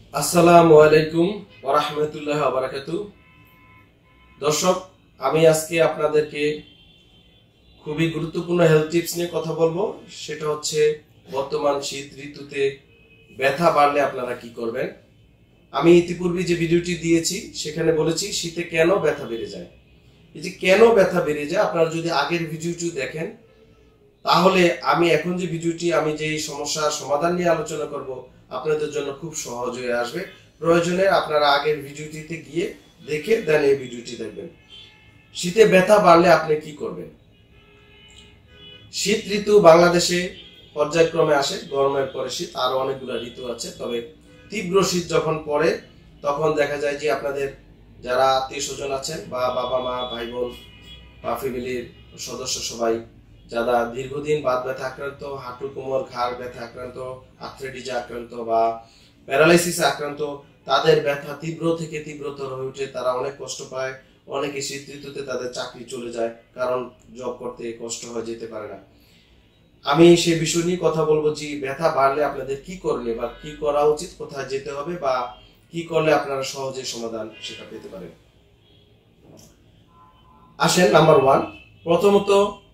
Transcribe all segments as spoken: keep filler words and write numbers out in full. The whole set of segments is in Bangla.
আসসালামু আলাইকুম ওয়া রাহমাতুল্লাহি ওয়া বারাকাতুহু। দর্শক, আমি আজকে আপনাদেরকে খুবই গুরুত্বপূর্ণ হেলথ টিপস নিয়ে কথা বলবো। সেটা হচ্ছে বর্তমান শীত ঋতুতে ব্যথা বাড়লে আপনারা কি করবেন। আমি ইতিপূর্বে যে ভিডিওটি দিয়েছি সেখানে বলেছি শীতে কেন ব্যথা বেড়ে যায়। এই যে কেন ব্যথা বেড়ে যায়, আপনারা যদি আগের ভিডিওটি দেখেন তাহলে আমি এখন যে ভিডিওটি আমি যে সমস্যার সমাধান নিয়ে আলোচনা করব আপনাদের জন্য খুব সহজ হয়ে আসবে। প্রয়োজনে আপনারা আগের ভিডিওটিতে গিয়ে দেখে দেন এই ভিডিওটি দেখবেন। শীতে ব্যথা বাড়লে আপনি কি করবেন। শীত ঋতু বাংলাদেশে পর্যায়ক্রমে আসে, গরমের পরে শীত, আরো অনেকগুলো ঋতু আছে। তবে তীব্র শীত যখন পড়ে তখন দেখা যায় যে আপনাদের যারা আত্মীয় স্বজন আছেন বা বাবা মা ভাই বোন বা ফ্যামিলির সদস্য সবাই যারা দীর্ঘদিন বাত ব্যথা আক্রান্ত, হাঁটু কোমর ঘাড় ব্যথা আক্রান্ত, আর্থ্রাইটিসে আক্রান্ত বা প্যারালাইসিসে আক্রান্ত, তাদের ব্যথা তীব্র থেকে তীব্রতর হয়ে ওঠে। তারা অনেক কষ্ট পায়। অনেকে শীত ঋতুতে তাদের চাকরি চলে যায়, কারণ জব করতে কষ্ট হয়ে যেতে পারে না। আমি সেই বিষয় নিয়ে কথা বলবো যে ব্যথা বাড়লে আপনাদের কি করলে বা কি করা উচিত, কোথায় যেতে হবে বা কি করলে আপনারা সহজে সমাধান সেটা পেতে পারেন। আসেন নাম্বার ওয়ান, প্রথমত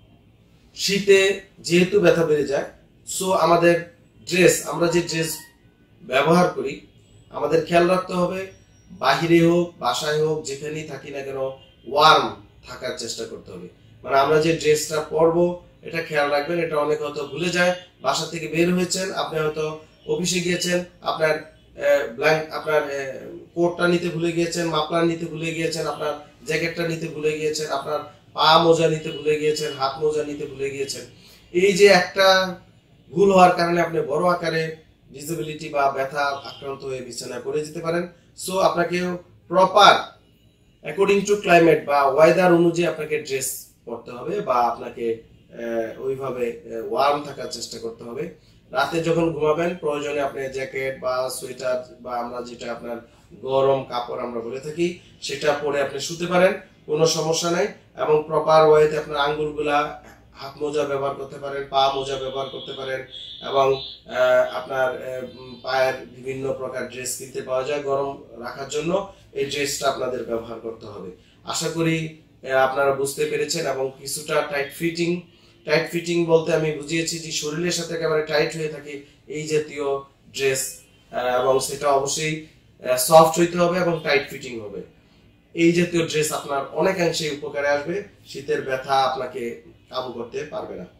শীতে যেহেতু ব্যথা বেড়ে যায়, সো আমাদের ড্রেস, আমরা যে ড্রেস ব্যবহার করি আমাদের খেয়াল রাখতে হবে বাহিরে হোক বাসায় হোক যেখানেই থাকি না কেন ওয়ার্ম থাকার চেষ্টা করতে হবে। মানে আমরা যে ড্রেসটা পরবো এটা খেয়াল রাখবেন। এটা অনেক হয়তো ভুলে যায়। বাসা থেকে বের হয়েছেন, আপনি হয়তো অফিসে গিয়েছেন, আপনার ব্ল্যাঙ্ক আপনার কোটটা নিতে ভুলে গিয়েছেন, মাফলার নিতে ভুলে গিয়েছেন, আপনার জ্যাকেটটা নিতে ভুলে গিয়েছেন, আপনার পা মোজা নিতে ভুলে গিয়েছেন, হাত মোজা নিতে ভুলে গিয়েছেন। এই যে একটা ভুল হওয়ার কারণে আপনি বড় আকারে ডিসেবিলিটি বা ব্যথা আক্রান্ত হয়ে বিছানায় পড়ে যেতে পারেন। সো আপনাকে প্রপার অ্যাকর্ডিং টু ক্লাইমেট বা ওয়েদার অনুযায়ী আপনাকে ড্রেস পরতে হবে বা আপনাকে ওইভাবে ওয়ার্ম থাকার চেষ্টা করতে হবে। রাতে যখন ঘুমাবেন প্রয়োজনে আপনি জ্যাকেট বা সোয়েটার বা আমরা যেটা আপনার গরম কাপড় আমরা বলে থাকি সেটা পরে আপনি শুতে পারেন, কোনো সমস্যা নাই। এবং প্রপার ওয়েতে আপনার আঙ্গুলগুলা হাত মোজা ব্যবহার করতে পারেন, পা মোজা ব্যবহার করতে পারেন এবং আপনার পায়ের বিভিন্ন প্রকার ড্রেস কিনতে পাওয়া যায় গরম রাখার জন্য। এই ড্রেসটা আপনাদের ব্যবহার করতে হবে। আশা করি আপনারা বুঝতে পেরেছেন। এবং কিছুটা টাইট ফিটিং, টাইট ফিটিং বলতে আমি বুঝিয়েছি যে শরীরের সাথে একেবারে টাইট হয়ে থাকে এই জাতীয় ড্রেস, এবং সেটা অবশ্যই সফট হইতে হবে এবং টাইট ফিটিং হবে। এই জাতীয় ড্রেস আপনার অনেকাংশে উপকারে আসবে, শীতের ব্যথা আপনাকে কাবু করতে পারবে না।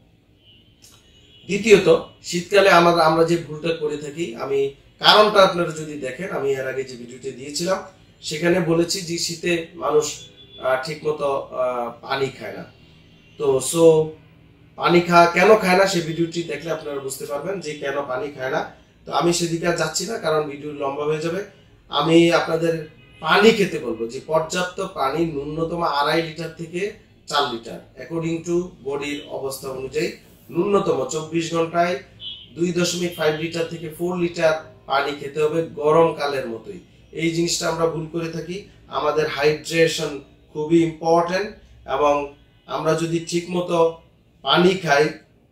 দ্বিতীয়ত, শীতকালে আমরা আমরা যে ভুলটা করে থাকি, আমি কারণটা আপনারা যদি দেখেন, আমি এর আগে যে ভিডিওতে দিয়েছিলাম সেখানে বলেছি যে শীতে মানুষ ঠিক মতো পানি খায় না। তো সো পানি খা কেন খায় না সেই ভিডিওটি দেখলে আপনারা বুঝতে পারবেন যে কেন পানি খায় না। তো আমি সেদিকে আর যাচ্ছি না, কারণ ভিডিও লম্বা হয়ে যাবে। আমি আপনাদের পানি খেতে বলবো যে পর্যাপ্ত পানি, ন্যূনতম আড়াই লিটার থেকে চার লিটার অ্যাকর্ডিং টু বডির অবস্থা অনুযায়ী ন্যূনতম চব্বিশ ঘন্টায় দুই দশমিক ফাইভ লিটার থেকে ফোর লিটার পানি খেতে হবে গরমকালের মতোই। এই জিনিসটা আমরা ভুল করে থাকি। আমাদের হাইড্রেশন খুবই ইম্পর্টেন্ট এবং আমরা যদি ঠিক মতো পানি খাই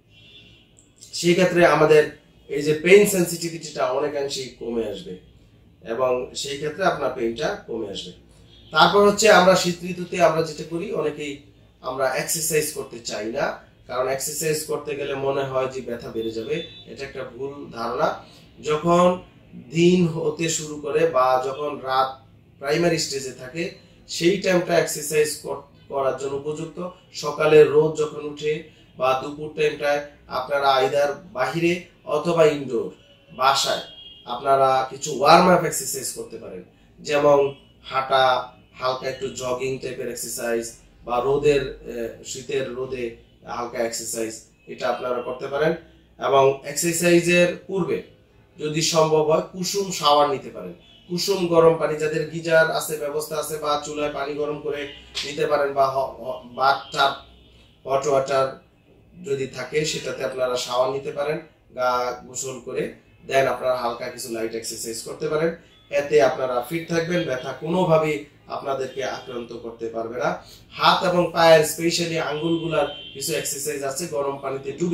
সেই ক্ষেত্রে আমাদের এই যে পেইন সেন্সিটিভিটিটা অনেকাংশেই কমে আসবে এবং সেই ক্ষেত্রে আপনার পেইনটা কমে আসবে। তারপর হচ্ছে আমরা শীত ঋতুতে আমরা যেটা করি, অনেকেই আমরা এক্সারসাইজ করতে চাই না, কারণ এক্সারসাইজ করতে গেলে মনে হয় যে ব্যথা বেড়ে যাবে। এটা একটা ভুল ধারণা। যখন দিন হতে শুরু করে বা যখন রাত প্রাইমারি স্টেজে থাকে সেই টাইমটা এক্সারসাইজ করার জন্য উপযুক্ত। সকালে রোদ যখন উঠে বা দুপুর টাইমটায় আপনারা আইদার বাহিরে অথবা ইনডোর বাসায় আপনারা কিছু ওয়ার্ম আপ এক্সারসাইজ করতে পারেন, যেমন হাঁটা, হালকা একটু জগিং টাইপের এক্সারসাইজ বা রোদের শীতের রোদে হালকা এক্সারসাইজ, এটা আপনারা করতে পারেন। এবং এক্সারসাইজের পূর্বে যদি সম্ভব হয় কুসুম শাওয়ার নিতে পারেন। কুসুম গরম পানি, যাদের গিজার আছে ব্যবস্থা আছে বা চুলায় পানি গরম করে নিতে পারেন বা বাথটাব হট ওয়াটার যদি থাকে সেটাতে আপনারা শাওয়ার নিতে পারেন, গা গোসল করে দেন আপনারা হালকা কিছু লাইট এক্সারসাইজ করতে পারেন। এতে আপনারা ফিট থাকবেন, ব্যথা কোনোভাবেই আপনাদেরকে আক্রান্ত করতে পারবে না। হাত এবং পায়ের স্পেশালি আঙ্গুলগুলার কিছু এক্সারসাইজ আছে গরম পানিতে ডুবিয়ে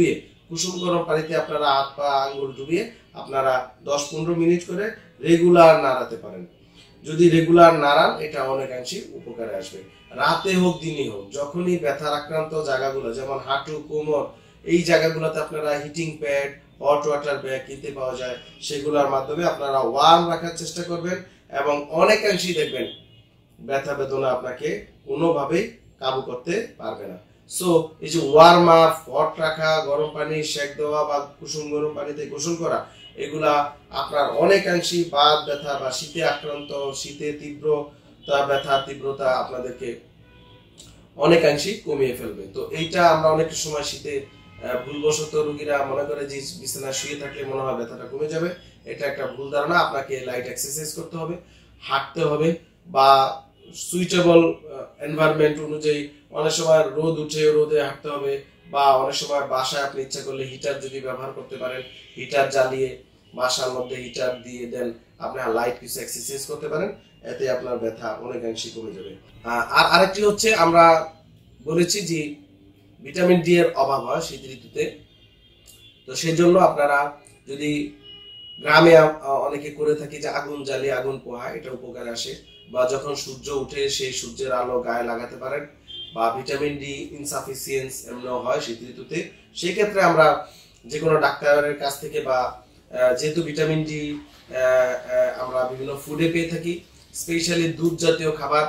কুসুম গরম পানিতে আপনারা হাত পা আঙ্গুল ডুবিয়ে আপনারা দশ পনেরো মিনিট করে রেগুলার নাড়াতে পারেন। যদি রেগুলার নাড়ান এটা অনেকাংশে উপকারে আসবে। রাতে হোক দিনে হোক, যখনই ব্যথার আক্রান্ত জায়গাগুলো যেমন হাঁটু কোমর এই জায়গাগুলোতে আপনারা heating pad hot water bag কিনতে পাওয়া যায়, সেগুলোর মাধ্যমে আপনারা ওয়ার্ম রাখার চেষ্টা করবেন এবং অনেকাংশেই দেখবেন ব্যথা বেদনা আপনাকে কোনোভাবেই কাবু করতে পারবে না। সো এই যে ওয়ার্ম আপ, হট রাখা, গরম পানি সেক দেওয়া বা কুসুম গরম পানিতে গোসল করা, এগুলা আপনার অনেকাংশেই বাত ব্যথা বা শীতে আক্রান্ত, শীতে তীব্রতা ব্যথার তীব্রতা আপনাদেরকে অনেকাংশেই কমিয়ে ফেলবে। তো এইটা আমরা অনেক সময় শীতে ভুলবশত রোগীরা মনে করে যে বিছানায় শুয়ে থাকলে মনে হয় ব্যথাটা কমে যাবে। এটা একটা ভুল ধারণা। আপনাকে লাইট এক্সারসাইজ করতে হবে, হাঁটতে হবে বা সুইটেবল এনভায়রনমেন্ট অনুযায়ী অনেক সময় রোদ উঠে রোদে হাঁটতে হবে, বা অনেক সময় বাসায় আপনি ইচ্ছা করলে হিটার যদি ব্যবহার করতে পারেন, হিটার জ্বালিয়ে বাসার মধ্যে হিটার দিয়ে দেন আপনি লাইট কিছু এক্সারসাইজ করতে পারেন, এতে আপনার ব্যথা অনেকাংশে কমে যাবে। আর আরেকটি হচ্ছে আমরা বলেছি যে ভিটামিন ডি এর অভাব হয় শীত ঋতুতে। তো সেই জন্য আপনারা যদি গ্রামে অনেকে করে থাকি যে আগুন জ্বালিয়ে আগুন পোহা, এটা উপকারে আসে, বা যখন সূর্য উঠে সেই সূর্যের আলো গায়ে লাগাতে পারেন, বা ভিটামিন ডি ইনসাফিসিয়েন্স এমনও হয় শীত ঋতুতে। সেই ক্ষেত্রে আমরা যে কোনো ডাক্তারের কাছ থেকে বা যেহেতু ভিটামিন ডি আমরা বিভিন্ন ফুডে পেয়ে থাকি, স্পেশালি দুধ জাতীয় খাবার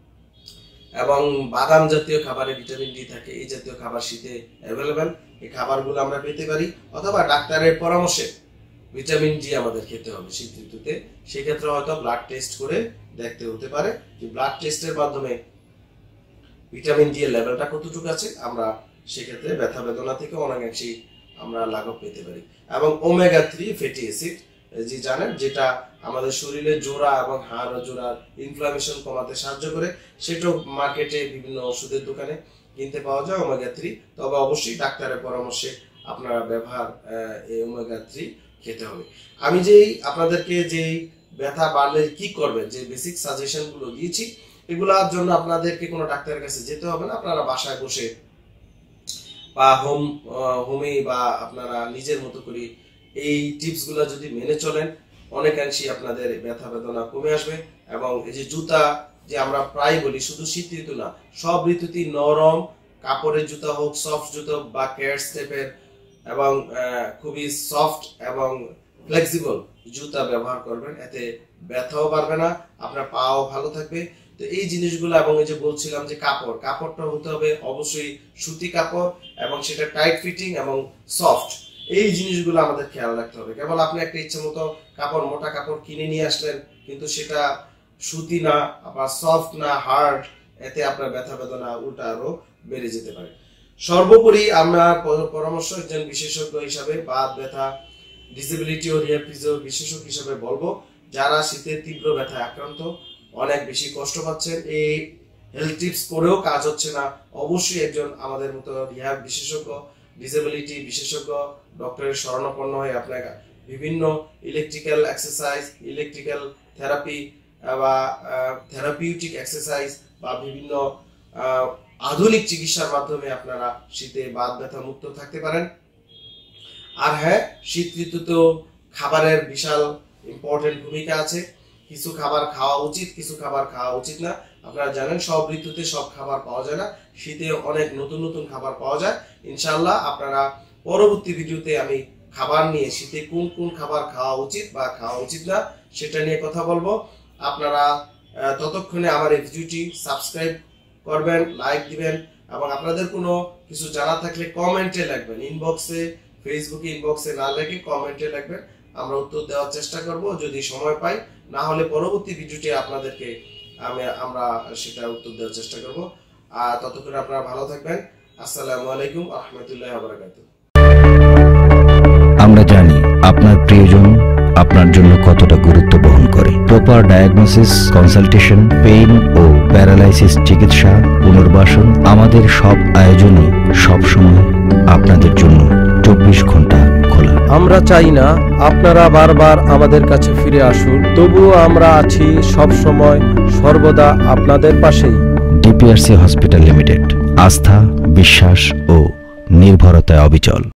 এবং বাদাম জাতীয় খাবারে ভিটামিন ডি থাকে, এই জাতীয় খাবার শীতে অ্যাভেলেবেল, এই খাবারগুলো আমরা পেতে পারি। অথবা ডাক্তারের পরামর্শে ভিটামিন ডি আমাদের খেতে হবে শীত ঋতুতে। সেক্ষেত্রে হয়তো ব্লাড টেস্ট করে দেখতে হতে পারে যে ব্লাড টেস্টের মাধ্যমে ভিটামিন ডি এর লেভেলটা কতটুকু আছে, আমরা সেক্ষেত্রে ব্যথা বেদনা থেকে অনেকাংশেই আমরা লাঘব পেতে পারি। এবং ওমেগা থ্রি ফ্যাটি অ্যাসিড যে জানেন, যেটা আমাদের শরীরে জোড়া এবং হাড় ও জোড়ার ইনফ্লামেশন কমাতে সাহায্য করে, সেটাও মার্কেটে বিভিন্ন ওষুধের দোকানে কিনতে পাওয়া যায় ওমেগা থ্রি। তবে অবশ্যই ডাক্তারের পরামর্শে আপনারা ব্যবহার এই ওমেগা থ্রি খেতে হবে। আমি যেই আপনাদেরকে যেই ব্যথা বাড়লে কি করবেন যে বেসিক সাজেশন গুলো দিয়েছি, এগুলোর জন্য আপনাদেরকে কোনো ডাক্তারের কাছে যেতে হবে না। আপনারা বাসায় বসে বা হোম হোমে বা আপনারা নিজের মতো করে এই টিপস গুলা যদি মেনে চলেন, অনেকাংশেই আপনাদের ব্যথা বেদনা কমে আসবে। এবং এই যে জুতা যে আমরা প্রায় বলি, শুধু শীত ঋতু না, সব ঋতুতেই নরম কাপড়ের জুতা হোক, সফট জুতো বা ক্যাট স্টেপের এবং খুবই সফট এবং ফ্লেক্সিবল জুতা ব্যবহার করবেন, এতে ব্যথাও বাড়বে না, আপনার পাও ভালো থাকবে। তো এই জিনিসগুলো, এবং এই যে বলছিলাম যে কাপড় কাপড়টা হতে হবে অবশ্যই সুতি কাপড়, এবং সেটা টাইট ফিটিং এবং সফট, এই জিনিসগুলো আমাদের খেয়াল রাখতে হবে। কেবল আপনি একটা ইচ্ছে মতো কাপড়, মোটা কাপড় কিনে নিয়ে আসলেন, কিন্তু সেটা সুতি না বা সফট না হার্ড, এতে আপনার ব্যথা বেদনা উল্টা আরো বেড়ে যেতে পারে। সর্বোপরি আমরা পরামর্শ একজন বিশেষজ্ঞ হিসাবে বাত ব্যথা ডিসেবিলিটি ও রিহ্যাব ফিজিও বিশেষজ্ঞ হিসাবে বলবো, যারা শীতের তীব্র ব্যথায় আক্রান্ত, অনেক বেশি কষ্ট পাচ্ছেন, এই হেলথ টিপস করেও কাজ হচ্ছে না, অবশ্যই একজন আমাদের মতো রিহ্যাব বিশেষজ্ঞ, ডিসেবিলিটি বিশেষজ্ঞ ডক্টরের শরণাপন্ন হয়ে আপনাকে বিভিন্ন ইলেকট্রিক্যাল এক্সারসাইজ, ইলেকট্রিক্যাল থেরাপি বা থেরাপিউটিক এক্সারসাইজ বা বিভিন্ন আধুনিক চিকিৎসার মাধ্যমে আপনারা শীতে বাত ব্যথা মুক্ত থাকতে পারেন। আর হ্যাঁ, শীত ঋতুতেও খাবারের বিশাল ইম্পর্টেন্ট ভূমিকা আছে। কিছু খাবার খাওয়া উচিত, কিছু খাবার খাওয়া উচিত না। আপনারা জানেন সব ঋতুতে সব খাবার পাওয়া যায় না, শীতে অনেক নতুন নতুন খাবার পাওয়া যায়। ইনশাআল্লাহ আপনারা পরবর্তী ভিডিওতে আমি খাবার নিয়ে, শীতে কোন কোন খাবার খাওয়া উচিত বা খাওয়া উচিত না সেটা নিয়ে কথা বলবো। আপনারা ততক্ষণে আমার এই ভিডিওটি সাবস্ক্রাইব করবেন, লাইক দিবেন, এবং আপনাদের কোনো কিছু জানা থাকলে কমেন্টে লিখবেন, ইনবক্সে, ফেসবুকে ইনবক্সে না লিখে কমেন্টে লিখবেন, আমরা উত্তর দেওয়ার চেষ্টা করব যদি সময় পাই। না হলে পরবর্তী ভিডিওটি আপনাদেরকে আমি আমরা সেটা উত্তর দেওয়ার চেষ্টা করব। আর ততক্ষণে আপনারা ভালো থাকবেন। আসসালামু আলাইকুম ওয়া রাহমাতুল্লাহি ওয়া বারাকাতুহু। আমরা জানি আপনার প্রিয়জন আপনার জন্য কতটা গুরুত্ব বহন করে। প্রপার ডায়াগনোসিস, কনসালটেশন, পেইন ও প্যারালাইসিস চিকিৎসা, পুনর্বাসন, আমাদের সব আয়োজনই সবসময় আপনাদের জন্য চব্বিশ ঘন্টা খোলা। আমরা চাই না আপনারা বারবার আমাদের কাছে ফিরে আসুন, তবুও আমরা আছি সব সময় সর্বদা আপনাদের পাশেই। ডিপিআরসি হসপিটাল লিমিটেড, আস্থা, বিশ্বাস ও নির্ভরতায় অবিচল।